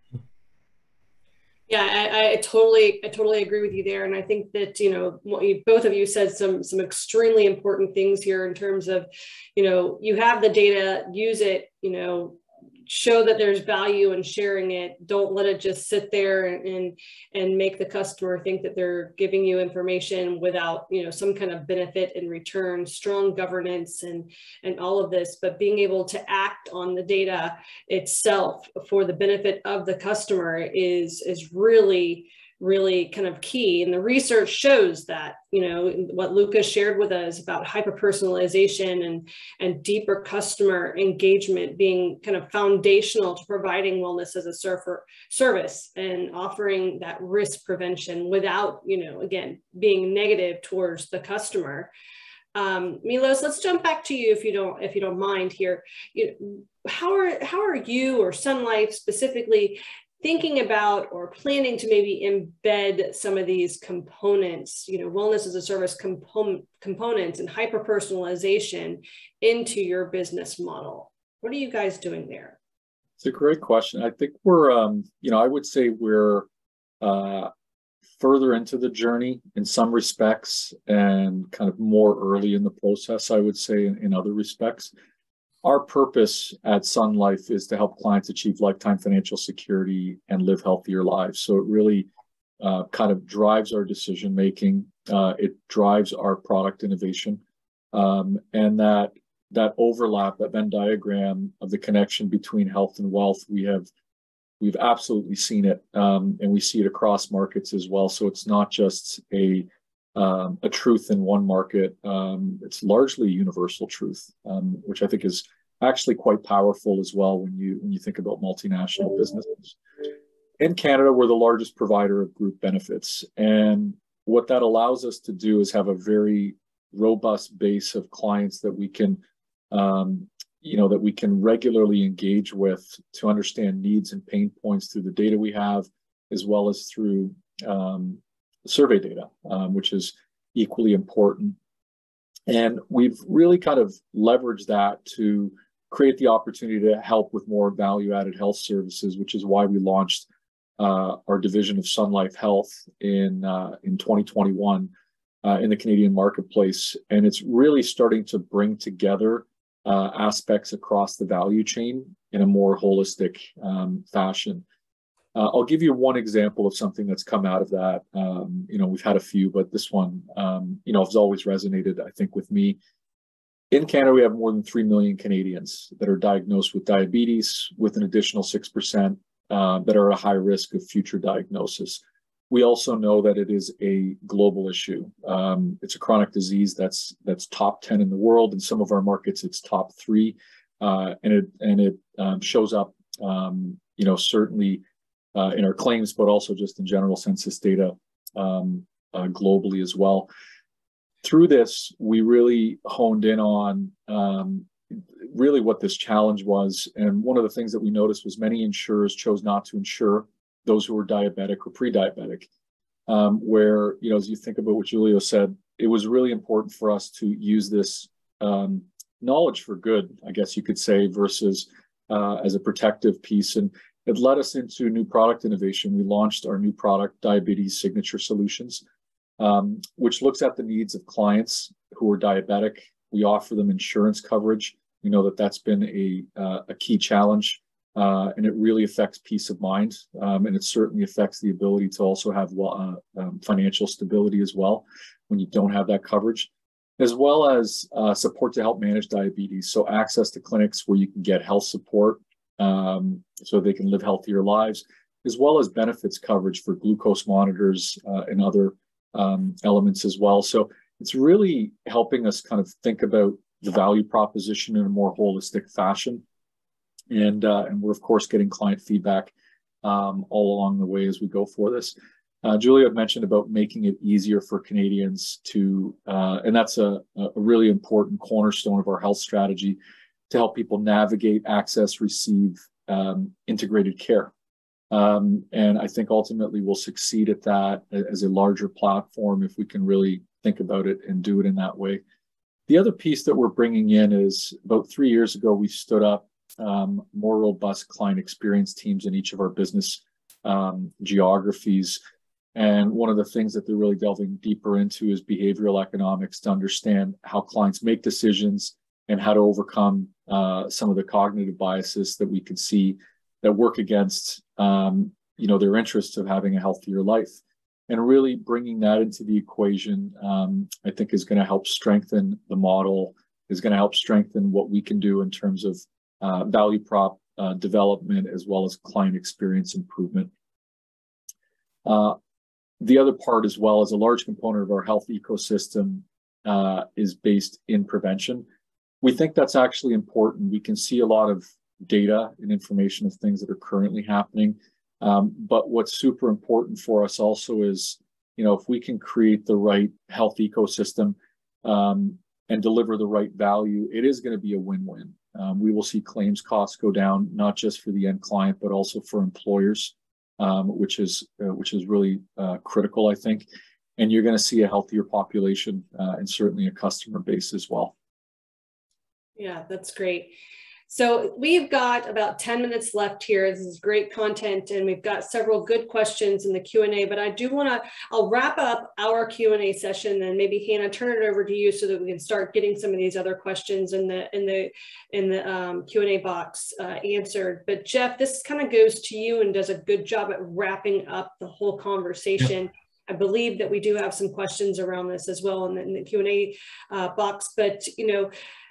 Yeah, I, I totally, I totally agree with you there. And I think that, you know, what you, both of you said some, some extremely important things here in terms of, you know, you have the data, use it, you know, show that there's value in sharing it. Don't let it just sit there and, and and make the customer think that they're giving you information without, you know, some kind of benefit in return. Strong governance and and all of this, but being able to act on the data itself for the benefit of the customer is is really really kind of key. And the research shows that, you know, what Lucas shared with us about hyper-personalization and, and deeper customer engagement being kind of foundational to providing wellness as a surfer, service and offering that risk prevention without, you know, again, being negative towards the customer. Um, Milos, let's jump back to you if you don't, if you don't mind here. You know, how are, how are you or Sun Life specifically thinking about or planning to maybe embed some of these components, you know, wellness as a service component, components and hyper-personalization into your business model? What are you guys doing there? It's a great question. I think we're, um, you know, I would say we're uh, further into the journey in some respects and kind of more early in the process, I would say, in, in other respects. Our purpose at Sun Life is to help clients achieve lifetime financial security and live healthier lives. So it really uh, kind of drives our decision making. Uh, it drives our product innovation. Um, and that that overlap, that Venn diagram of the connection between health and wealth, we have we've absolutely seen it, um, and we see it across markets as well. So it's not just a um, a truth in one market; um, it's largely universal truth, um, which I think is actually quite powerful as well when you when you think about multinational businesses. In Canada, we're the largest provider of group benefits, and what that allows us to do is have a very robust base of clients that we can, um, you know, that we can regularly engage with to understand needs and pain points through the data we have, as well as through um, survey data, um, which is equally important. And we've really kind of leveraged that to create the opportunity to help with more value-added health services, which is why we launched uh, our division of Sun Life Health in uh, in twenty twenty-one uh, in the Canadian marketplace, and it's really starting to bring together uh, aspects across the value chain in a more holistic um, fashion. Uh, I'll give you one example of something that's come out of that. Um, you know, we've had a few, but this one, um, you know, has always resonated, I think, with me. In Canada, we have more than three million Canadians that are diagnosed with diabetes, with an additional six percent uh, that are at a high risk of future diagnosis. We also know that it is a global issue. Um, it's a chronic disease that's that's top ten in the world. In some of our markets, it's top three, uh, and it and it um, shows up, um, you know, certainly uh, in our claims, but also just in general census data um, uh, globally as well. Through this, we really honed in on um, really what this challenge was. And one of the things that we noticed was many insurers chose not to insure those who were diabetic or pre-diabetic, um, where, you know, as you think about what Julio said, it was really important for us to use this um, knowledge for good, I guess you could say, versus uh, as a protective piece. And it led us into new product innovation. We launched our new product, Diabetes Signature Solutions, um, which looks at the needs of clients who are diabetic. We offer them insurance coverage. We know that that's been a, uh, a key challenge, uh, and it really affects peace of mind. Um, and it certainly affects the ability to also have uh, um, financial stability as well when you don't have that coverage, as well as uh, support to help manage diabetes. So access to clinics where you can get health support um, so they can live healthier lives, as well as benefits coverage for glucose monitors uh, and other um, elements as well. So it's really helping us kind of think about the value proposition in a more holistic fashion. And, uh, and we're, of course, getting client feedback um, all along the way as we go for this. Uh, Julia mentioned about making it easier for Canadians to, uh, and that's a, a really important cornerstone of our health strategy, to help people navigate, access, receive um, integrated care. Um, and I think ultimately we'll succeed at that as a larger platform if we can really think about it and do it in that way. The other piece that we're bringing in is about three years ago, we stood up um, more robust client experience teams in each of our business um, geographies. And one of the things that they're really delving deeper into is behavioral economics, to understand how clients make decisions and how to overcome uh, some of the cognitive biases that we could see that work against um, you know, their interests of having a healthier life. And really bringing that into the equation, um, I think is going to help strengthen the model, is going to help strengthen what we can do in terms of uh, value prop uh, development, as well as client experience improvement. Uh, the other part as well, as a large component of our health ecosystem uh, is based in prevention. We think that's actually important. We can see a lot of data and information of things that are currently happening. Um, but what's super important for us also is, you know, if we can create the right health ecosystem um, and deliver the right value, it is going to be a win-win. Um, we will see claims costs go down, not just for the end client, but also for employers, um, which is uh, which is really uh, critical, I think. And you're going to see a healthier population uh, and certainly a customer base as well. Yeah, that's great. So we've got about ten minutes left here. This is great content, and we've got several good questions in the Q and A, but I do want to, I'll wrap up our Q and A session, and maybe Hannah, turn it over to you so that we can start getting some of these other questions in the in the in the um, Q and A box uh, answered. But Jeff, this kind of goes to you and does a good job at wrapping up the whole conversation. I believe that we do have some questions around this as well in the, in the Q and A uh, box, but, you know,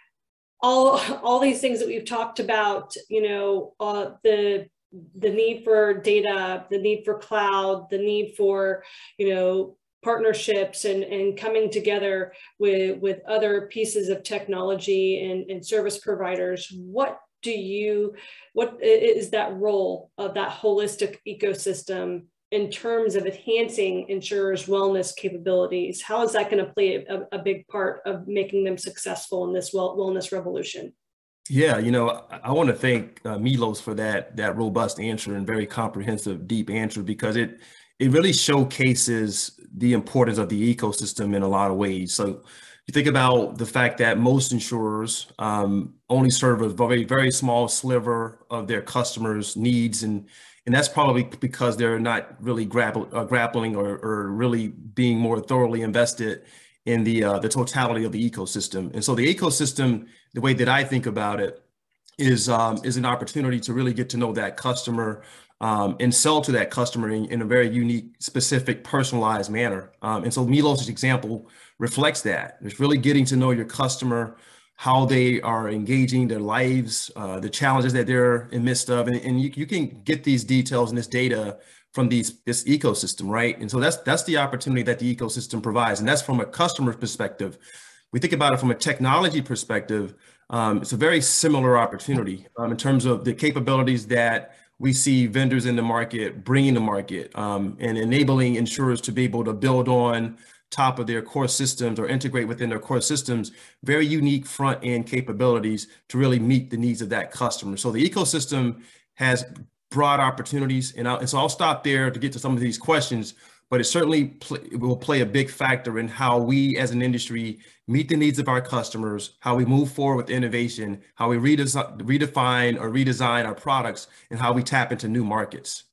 all, all these things that we've talked about, you know, uh, the, the need for data, the need for cloud, the need for, you know, partnerships and, and coming together with, with other pieces of technology and, and service providers. What do you, what is that role of that holistic ecosystem in terms of enhancing insurers' wellness capabilities? How is that going to play a, a big part of making them successful in this well, wellness revolution? Yeah, you know, I, I want to thank uh, Milos for that that robust answer and very comprehensive, deep answer, because it it really showcases the importance of the ecosystem in a lot of ways. So you think about the fact that most insurers um, only serve a very, very small sliver of their customers' needs. And, and that's probably because they're not really grapple, uh, grappling or, or really being more thoroughly invested in the, uh, the totality of the ecosystem. And so the ecosystem, the way that I think about it, is, um, is an opportunity to really get to know that customer Um, and sell to that customer in, in a very unique, specific, personalized manner. Um, and so Milos' example reflects that. It's really getting to know your customer, how they are engaging their lives, uh, the challenges that they're in midst of. And, and you, you can get these details and this data from these this ecosystem, right? And so that's that's the opportunity that the ecosystem provides. And that's from a customer perspective. We think about it from a technology perspective. Um, it's a very similar opportunity um, in terms of the capabilities that we see vendors in the market bringing to market um, and enabling insurers to be able to build on top of their core systems or integrate within their core systems, very unique front end capabilities to really meet the needs of that customer. So the ecosystem has broad opportunities, and, I'll, and so I'll stop there to get to some of these questions, but it certainly play, it will play a big factor in how we as an industry meet the needs of our customers, how we move forward with innovation, how we redesign, redefine or redesign our products, and how we tap into new markets.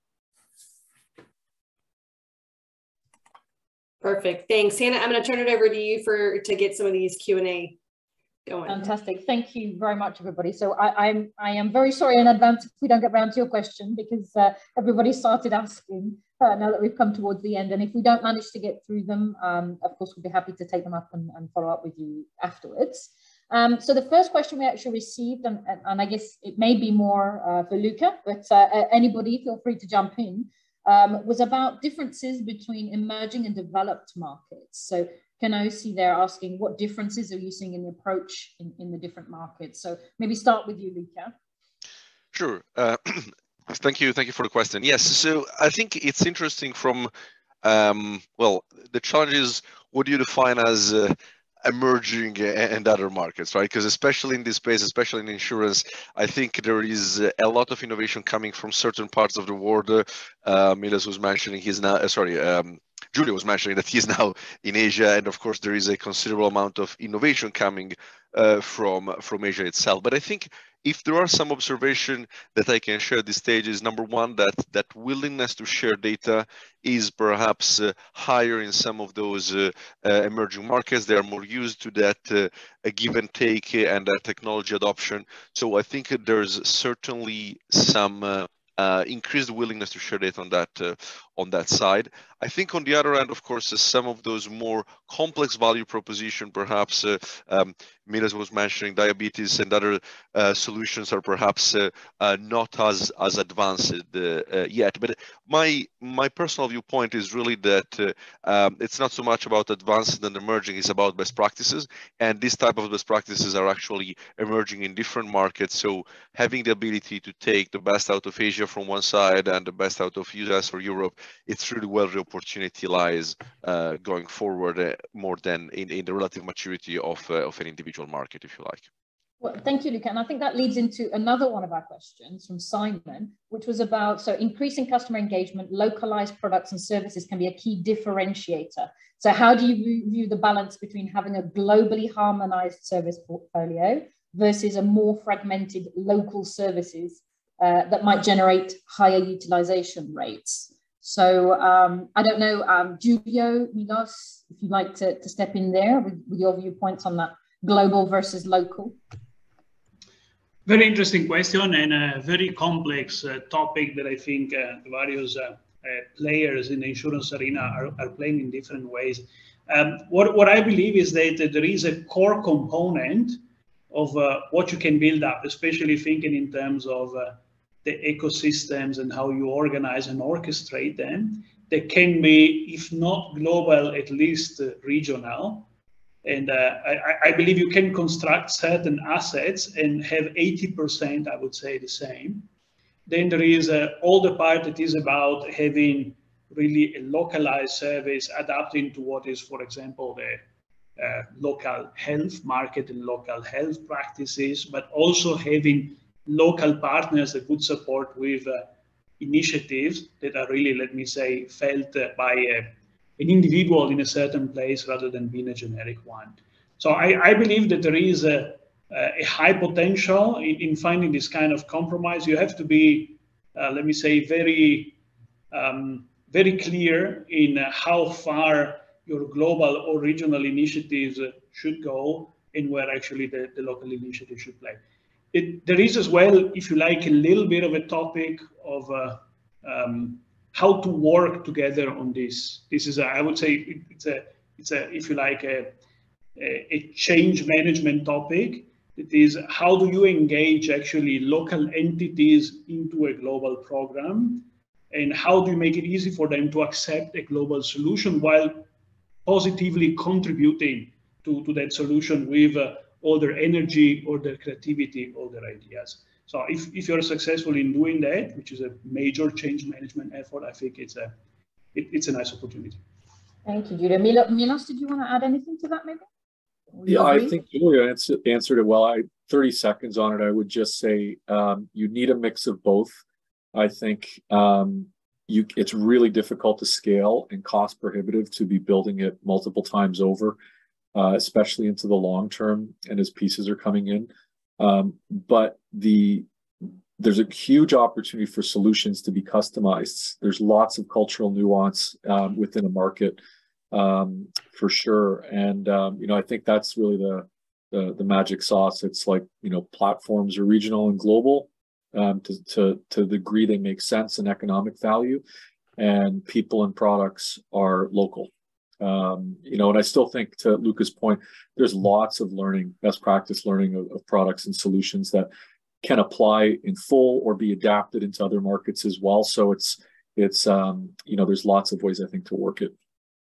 Perfect, thanks. Hannah, I'm gonna turn it over to you for to get some of these Q and A going. Fantastic, thank you very much, everybody. So I, I'm, I am very sorry in advance if we don't get around to your question, because uh, everybody started asking. Uh, now that we've come towards the end, and if we don't manage to get through them, um, of course, we'll be happy to take them up and, and follow up with you afterwards. Um, so the first question we actually received, and, and, and I guess it may be more uh, for Luca, but uh, anybody feel free to jump in, um, was about differences between emerging and developed markets. So Kenosi, they're asking, what differences are you seeing in the approach in, in the different markets? So maybe start with you, Luca. Sure. Uh, Thank you. Thank you for the question. Yes. So I think it's interesting from, um, well, the challenge is, what do you define as uh, emerging and other markets, right? Because especially in this space, especially in insurance, I think there is a lot of innovation coming from certain parts of the world. Uh, Milos was mentioning he's now, uh, sorry, um, Julia was mentioning that he's now in Asia. And of course, there is a considerable amount of innovation coming uh, from, from Asia itself. But I think if there are some observation that I can share at this stage is, number one, that that willingness to share data is perhaps uh, higher in some of those uh, uh, emerging markets. They are more used to that uh, a give and take and that technology adoption. So I think there's certainly some uh, uh, increased willingness to share data on that uh, on that side. I think on the other end, of course, some of those more complex value proposition, perhaps uh, um, Milos was mentioning diabetes and other uh, solutions are perhaps uh, uh, not as as advanced uh, uh, yet. But my my personal viewpoint is really that uh, um, it's not so much about advanced and emerging; it's about best practices. And this type of best practices are actually emerging in different markets. So having the ability to take the best out of Asia from one side and the best out of U S or Europe, it's really where the opportunity lies uh, going forward, uh, more than in, in the relative maturity of, uh, of an individual market, if you like. Well, thank you, Luca. And I think that leads into another one of our questions from Simon, which was about, so increasing customer engagement, localized products and services can be a key differentiator. So how do you view the balance between having a globally harmonized service portfolio versus a more fragmented local services uh, that might generate higher utilization rates? So um, I don't know, um, Julio, Milos, if you'd like to, to step in there with, with your viewpoints on that global versus local. Very interesting question and a very complex uh, topic that I think uh, the various uh, uh, players in the insurance arena are, are playing in different ways. Um, what, what I believe is that, that there is a core component of uh, what you can build up, especially thinking in terms of uh, the ecosystems and how you organize and orchestrate them. They can be, if not global, at least uh, regional. And uh, I, I believe you can construct certain assets and have eighty percent, I would say, the same. Then there is uh, all the part that is about having really a localized service adapting to what is, for example, the uh, local health market and local health practices, but also having local partners that would support with uh, initiatives that are really, let me say, felt uh, by uh, an individual in a certain place rather than being a generic one. So I, I believe that there is a, a high potential in, in finding this kind of compromise. You have to be, uh, let me say, very, um, very clear in uh, how far your global or regional initiatives uh, should go and where actually the, the local initiative should play. It, there is as well, if you like, a little bit of a topic of uh, um, how to work together on this. This is, a, I would say, it, it's a, it's a, if you like, a, a, a change management topic. It is how do you engage actually local entities into a global program, and how do you make it easy for them to accept a global solution while positively contributing to, to that solution with uh, all their energy or their creativity, all their ideas. So if, if you're successful in doing that, which is a major change management effort, I think it's a, it, it's a nice opportunity. Thank you, Julia. Milo, Milos, did you want to add anything to that maybe? Yeah, I think Julia answered it well. I thirty seconds on it. I would just say um, you need a mix of both. I think um, you it's really difficult to scale and cost prohibitive to be building it multiple times over, uh, especially into the long term and as pieces are coming in. Um, but the there's a huge opportunity for solutions to be customized. There's lots of cultural nuance um, within a market. Um, for sure. And, um, you know, I think that's really the, the, the magic sauce. It's like, you know, platforms are regional and global um, to, to, to the degree they make sense and economic value, and people and products are local. Um, you know, and I still think, to Luca's point, there's lots of learning, best practice learning of, of products and solutions that can apply in full or be adapted into other markets as well. So it's, it's, um, you know, there's lots of ways, I think, to work it.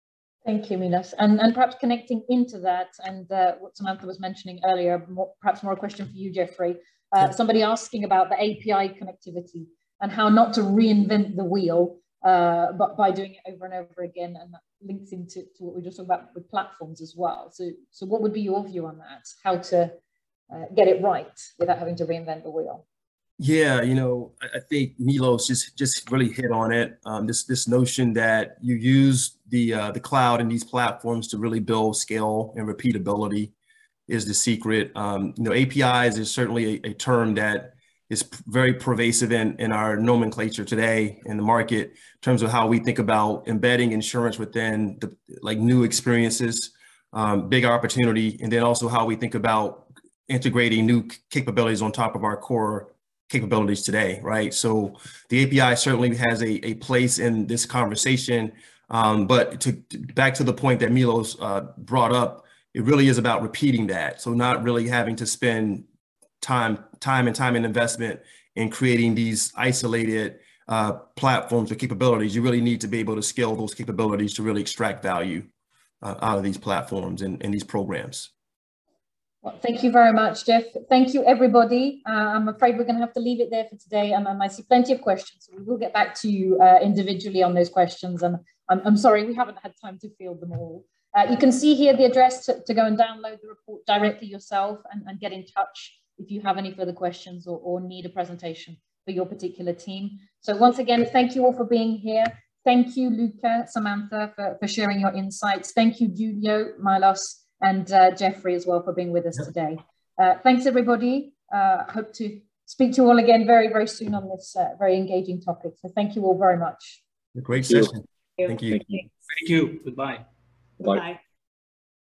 Thank you, Milos. And, and perhaps connecting into that, and uh, what Samantha was mentioning earlier, more, perhaps more a question for you, Jeffrey. Uh, somebody asking about the A P I connectivity and how not to reinvent the wheel, uh, but by doing it over and over again, and that links into to what we just talked about with platforms as well. So, so what would be your view on that? How to uh, get it right without having to reinvent the wheel? Yeah, you know, I think Milos just just really hit on it. Um, this this notion that you use the uh, the cloud and these platforms to really build scale and repeatability is the secret. Um, you know, A P Is is certainly a, a term that is very pervasive in in our nomenclature today in the market in terms of how we think about embedding insurance within the like new experiences, um, big opportunity, and then also how we think about integrating new capabilities on top of our core capabilities today, right? So the A P I certainly has a, a place in this conversation, um, but to, to back to the point that Milos uh, brought up, it really is about repeating that. So not really having to spend time, time and time and investment in creating these isolated uh, platforms or capabilities. You really need to be able to scale those capabilities to really extract value uh, out of these platforms and, and these programs. Well, thank you very much, Jeff. Thank you, everybody. Uh, I'm afraid we're going to have to leave it there for today. And um, I see plenty of questions. So we will get back to you uh, individually on those questions. And I'm, I'm sorry, we haven't had time to field them all. Uh, you can see here the address to, to go and download the report directly yourself and, and get in touch if you have any further questions or, or need a presentation for your particular team. So once again, thank you all for being here. Thank you, Luca, Samantha, for, for sharing your insights. Thank you, Julio, Milos, and uh, Jeffrey as well for being with us yep. today. Uh, thanks, everybody. Uh, hope to speak to you all again very, very soon on this uh, very engaging topic. So thank you all very much. A great session. Thank you. Thank you. Thank you. Goodbye. Goodbye.